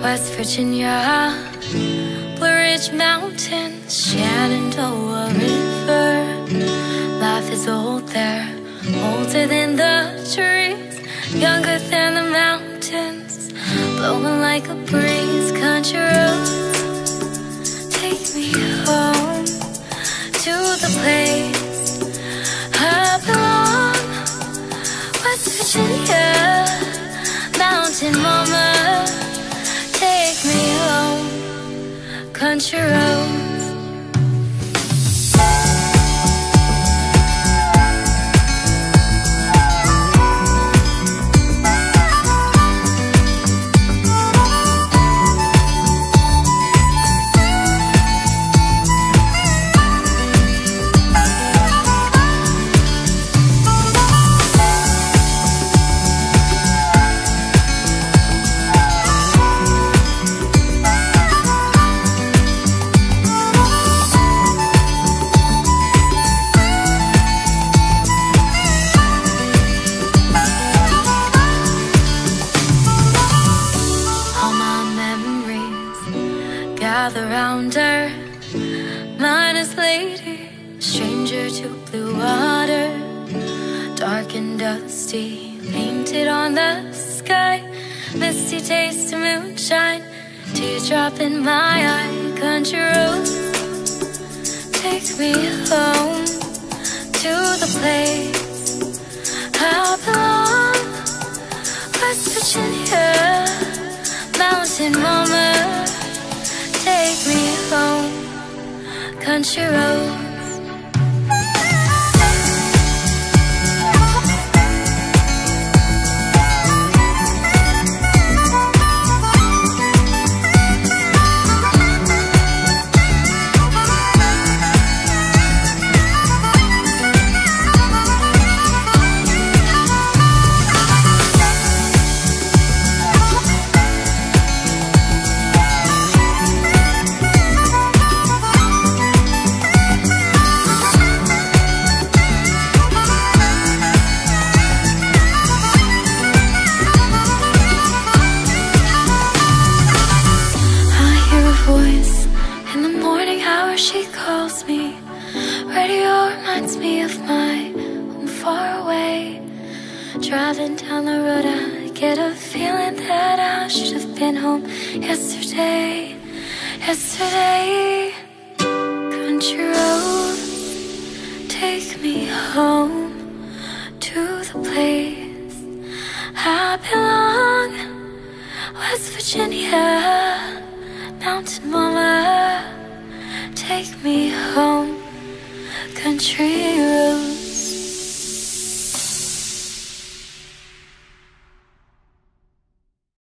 West Virginia, Blue Ridge Mountains, Shenandoah River. Life is old there, older than the trees, younger than the mountains, blowing like a breeze. Country roads, take me home to the place I belong. West Virginia, mountain mama, take me home. Country roads. Gather round her, minus lady, stranger to blue water, dark and dusty, painted on the sky, misty taste of moonshine, teardrop in my eye. Country roads, take me home to the place I belong. West Virginia, mountain mama, take me home. Country roads. Voice in the morning hour, she calls me. Radio reminds me of my home far away. Driving down the road, I get a feeling that I should have been home yesterday. Yesterday. Country roads, take me home to the place I belong. West Virginia, mountain mama, take me home. Country